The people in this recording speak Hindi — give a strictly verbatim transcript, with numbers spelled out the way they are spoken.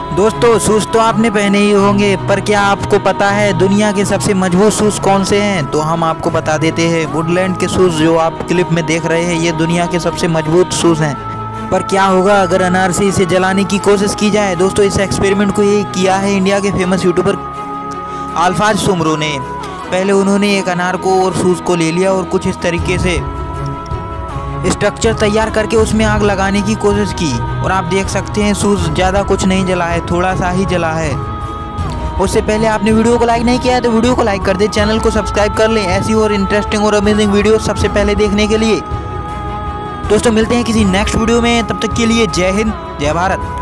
दोस्तों शूज़ तो आपने पहने ही होंगे, पर क्या आपको पता है दुनिया के सबसे मजबूत शूज़ कौन से हैं? तो हम आपको बता देते हैं। वुडलैंड के शूज़ जो आप क्लिप में देख रहे हैं ये दुनिया के सबसे मजबूत शूज़ हैं। पर क्या होगा अगर अनार से इसे जलाने की कोशिश की जाए? दोस्तों इस एक्सपेरिमेंट को ये किया है इंडिया के फेमस यूट्यूबर अल्फाज सुमरो ने। पहले उन्होंने एक अनार को और शूज़ को ले लिया और कुछ इस तरीके से स्ट्रक्चर तैयार करके उसमें आग लगाने की कोशिश की, और आप देख सकते हैं शूज़ ज़्यादा कुछ नहीं जला है, थोड़ा सा ही जला है। उससे पहले आपने वीडियो को लाइक नहीं किया है तो वीडियो को लाइक कर दें, चैनल को सब्सक्राइब कर लें ऐसी और इंटरेस्टिंग और अमेजिंग वीडियो सबसे पहले देखने के लिए। दोस्तों मिलते हैं किसी नेक्स्ट वीडियो में, तब तक के लिए जय हिंद जय भारत।